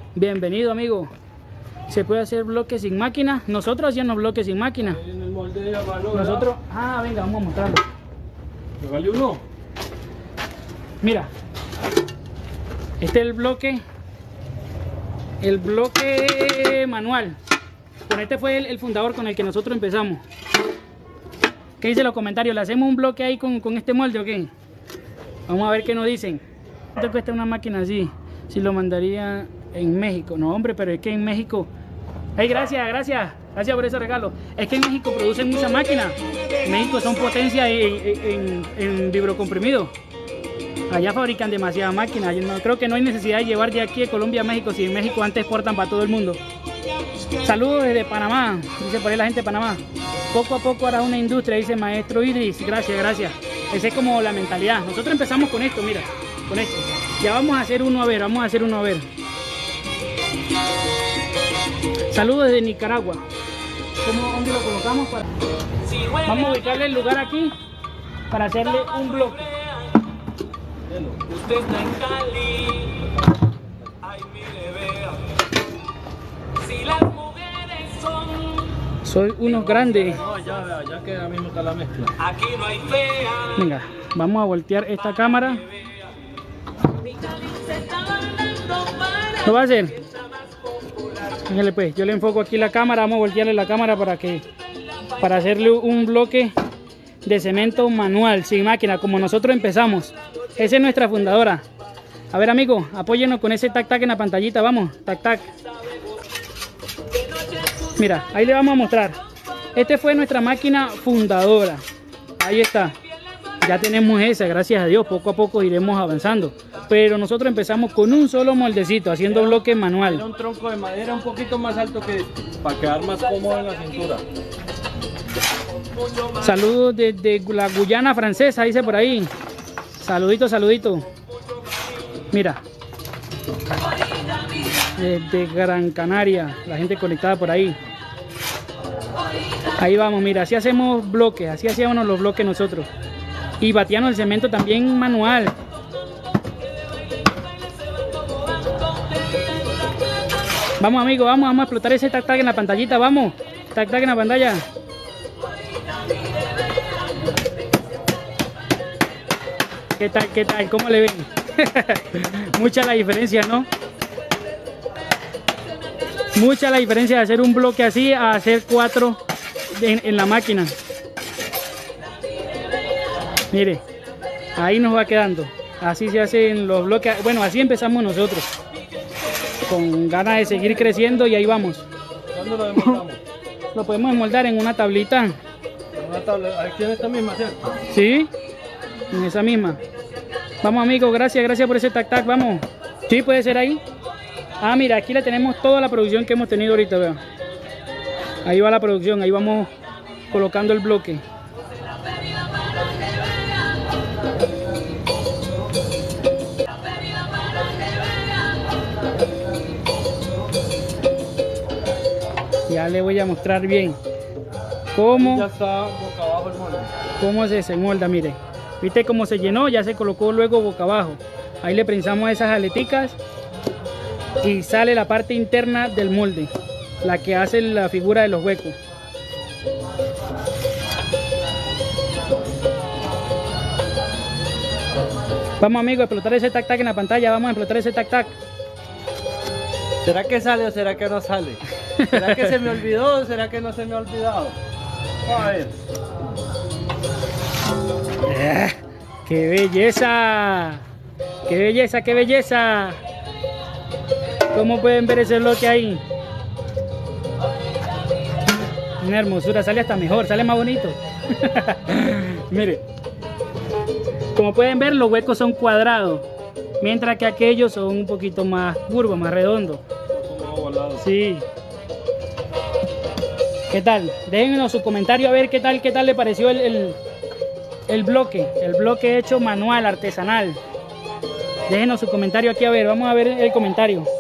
Bienvenido, amigo. ¿Se puede hacer bloques sin máquina? Nosotros hacíamos bloques sin máquina. En el molde de la mano, Nosotros... Ah, venga, vamos a mostrarlo. ¿Me vale uno? Mira. Este es el bloque. El bloque manual. Con este fue el fundador con el que nosotros empezamos. ¿Qué dicen los comentarios? ¿Le hacemos un bloque ahí con este molde o qué? Vamos a ver qué nos dicen. ¿Cuánto cuesta una máquina así? Si lo mandaría en México. No, hombre, pero es que en México... Hey, gracias por ese regalo. Es que en México producen muchas máquinas. En México son potencia en vibrocomprimido. Allá fabrican demasiadas máquinas. Yo creo que no hay necesidad de llevar de aquí de Colombia a México, si en México antes exportan para todo el mundo. Saludos desde Panamá, dice por ahí la gente de Panamá. Poco a poco hará una industria, dice maestro Idris. Gracias. Esa es como la mentalidad. Nosotros empezamos con esto, mira, con esto. Ya vamos a hacer uno a ver, Saludos desde Nicaragua. ¿Dónde lo colocamos? Vamos a ubicarle el lugar aquí para hacerle un bloque. Usted está en Cali, ay mire vea, si las mujeres son, Soy unos grandes. No, ya que ahora mismo está la mezcla. aquí no hay fea. Venga, vamos a voltear esta cámara. Mi Cali se está bailando para ¿Lo va a hacer? que sea más popular. Fíjale pues, yo le enfoco aquí la cámara, vamos a voltearle la cámara para hacerle un bloque de cemento manual, sin máquina, como nosotros empezamos. Esa es nuestra fundadora. A ver, amigo, apóyenos con ese tac tac en la pantallita, vamos, tac tac. Mira, ahí le vamos a mostrar. Esta fue nuestra máquina fundadora. Ahí está. Ya tenemos esa, gracias a Dios, poco a poco iremos avanzando. Pero nosotros empezamos con un solo moldecito, haciendo bloque Era manual. un tronco de madera un poquito más alto que para quedar más cómodo en la cintura. Saludos desde la Guyana francesa, dice por ahí. Saludito. Mira. Desde Gran Canaria, la gente conectada por ahí. Ahí vamos, mira, así hacemos bloques, así hacíamos los bloques nosotros. Y batíamos el cemento también manual. Vamos, amigo, vamos a explotar ese tac tac en la pantallita, vamos. Tac tac en la pantalla. ¿Qué tal? ¿Cómo le ven? Mucha la diferencia, ¿no? Mucha la diferencia de hacer un bloque así a hacer 4 en la máquina. Mire, ahí nos va quedando. Así se hacen los bloques. Bueno, así empezamos nosotros. Con ganas de seguir creciendo y ahí vamos. ¿Cuándo lo desmontamos? Lo podemos moldar en una tablita. Una tabla, aquí en esta misma, ¿cierto? ¿Sí? En esa misma. Vamos, amigos, gracias por ese tac tac, vamos. Sí, puede ser ahí. Ah, mira, aquí le tenemos toda la producción que hemos tenido ahorita, vean. Ahí va la producción, ahí vamos colocando el bloque. Ya le voy a mostrar bien cómo... Ya está boca abajo el molde. Cómo se desenmolda, mire. ¿Viste cómo se llenó? Ya se colocó luego boca abajo. Ahí le prensamos esas aleticas y sale la parte interna del molde, la que hace la figura de los huecos. Vamos, amigos, a explotar ese tac tac en la pantalla. Vamos a explotar ese tac tac. ¿Será que sale o será que no sale? ¿Será que se me olvidó o será que no se me ha olvidado? A ver. ¡Qué belleza! ¡Qué belleza, qué belleza! ¿Cómo pueden ver ese bloque ahí? Una hermosura, sale hasta mejor, sale más bonito. Mire, como pueden ver, los huecos son cuadrados, mientras que aquellos son un poquito más curvos, más redondos. Sí. ¿Qué tal? Déjennos su comentario a ver qué tal le pareció el bloque hecho manual, artesanal. Déjenos su comentario aquí, a ver, vamos a ver el comentario.